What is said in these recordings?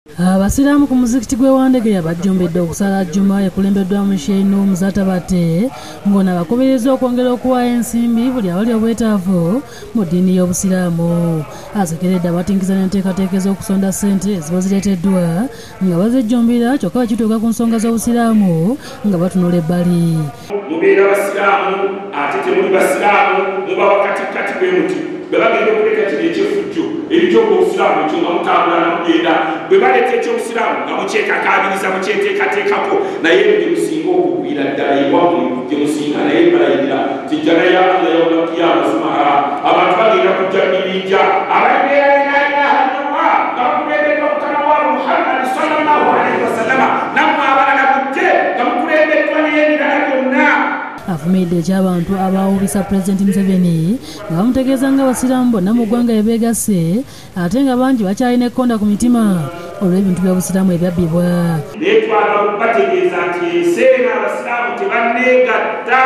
Abasiraamu ku muzikiti gw'Ewandegere bajjumbidde okusala Juma ekulembeddwa mu Sheikh Muzatabate ng'ono abakubiriza okwongera okuwaayo ensimbi buli awali obwetaavu mu ddiini y'Obusiraamu. Asekeredde abatinkiza n'enteekateeka ez'okusonda ssente eziba zireeteddwa nga bazijjumbira kyokka bakituuka ku nsonga z'Obusiraamu nga batunula ebbali. Mubeera basiraamu ate temuli basiraamu muba wakatikati bwemuti bwe bagenda okuleeta kino ekyefujjo ebityoko obusiraamu ekyo nga mutambula namugenda bwe baleeta ekyobusiraamu nga mukyekakaabiriza mukyeteekateekako naye gye musinga okugwira ddala ewammwe gye musinga naye balayirira tijjana ya Allah yawma qiyama sumaha abantu bagenda kujja bibinja ababeera la ilaha illallah nga bakulembeddwa mukama waabwe Muhammad sallallahu alaihi wasallama nammwe abalala mujje nga mukulembeddwa n'ebirala byonna. Afumidde eky'abantu abaawubisa Pulezidenti Museveni nga bamutegeeza nga abasiraamu bonna mu ggwanga ebeegasse ate nga bangi bakyalina ekkonda ku mitima olw'ebintu by'obusiraamu ebyabbibwa. Naye twagala okubategeeza nti eseera abasiraamu tebanneegatta,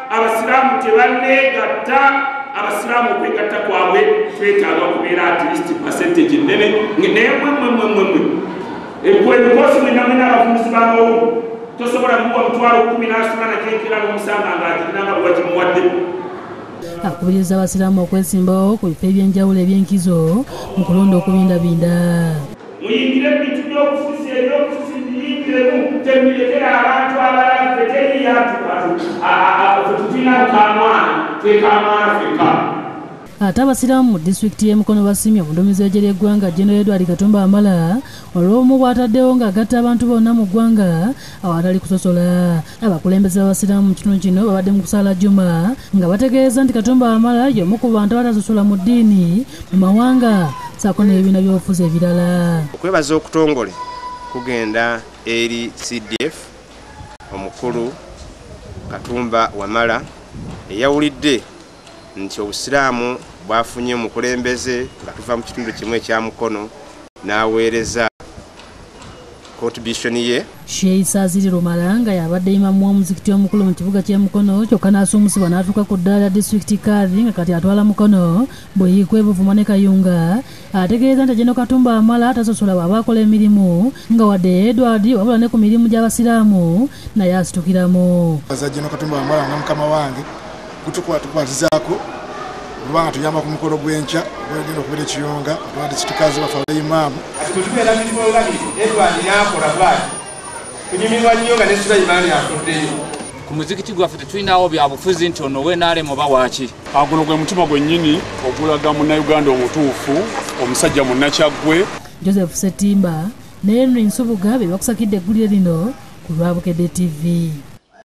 abasiraamu okwegatta kwabwe twetaaga okubeera at least percentage nnene naye mmwe ebikoosi mwena n'abavubuzi b'amawulu tosobola muwa mutwalo 10 n'asula nakenkera n'omusanga ng'agirinanga lwagimuwadde. Akubiriza abasiraamu okwesimbawo ku bifo eby'enjawulo eby'enkizo mu kulonda okubindabinda. Muyingire mu bintu by'obufuzi ebyobufuzi muyingiremu temubirekera abantu abalala ffe teriyaatu tutulina mukamwana twekamwana ffeka. Ate abasiraamu mu disitulikiti y'e Mukono basimye omuduumizi w'eggye ly'eggwanga General Edward Katumba Wamala olw'obumu bw'ataddewo ng'agatta abantu bonna mu ggwanga awatali kusosola. Abakulembeze b'abasiraamu mu kitundu kino babadde mu kusala Juma nga bategeeza nti Katumba Wamala y'omu ku bantu abatasosola mu ddiini mu mawanga ssaako n'ebibiina by'obufuzi ebirala. Okwebaza okutongole kugenda eri CDF omukulu Katumba Wamala eyawulidde nti obusiraamu bwafunye omukulembeze nga tuva mu kitundu kimu ekya Mukono n'aweereza contribution ye. Sheikh Saziri Rumala nga yabadde imamu w'omuzikiti omukulu mu kibuga ky'e Mukono kyokka n'asuumusibwa n'atuuka ku ddaala lya disitulikiti Kadhi nga kati atwala Mukono Buyiikwe Buvuma ne Kayunga ategeeza nti General Katumba Wamala atasosola bw'aba akola emirimu nga wadde Edward wabula ne ku mirimu gy'abasiraamu naye asitukiramu. General Katumba Wamala nga mukama wange kutukwatizaako kubanga tuyamba ku mukolo gw'enkya gwegenda okubeera ekiyunga atwadde situkazi bafe abaimaamu tubeera tulimonga Edward n'akola bwati kunyumirwa nnyo nga ne Sulaiman akoddeyo. Ku muzikiti gwaffe tetulinawo byabufuzi nti ono w'enaale muba waaki. Guno gwe mutima gwennyini ogulaga munnayuganda omutuufu omusajja munnakyaggwe. Joseph Setimba ne Henry Nsubuga be bakusakidde eggulire lino ku Lwabukedde TV.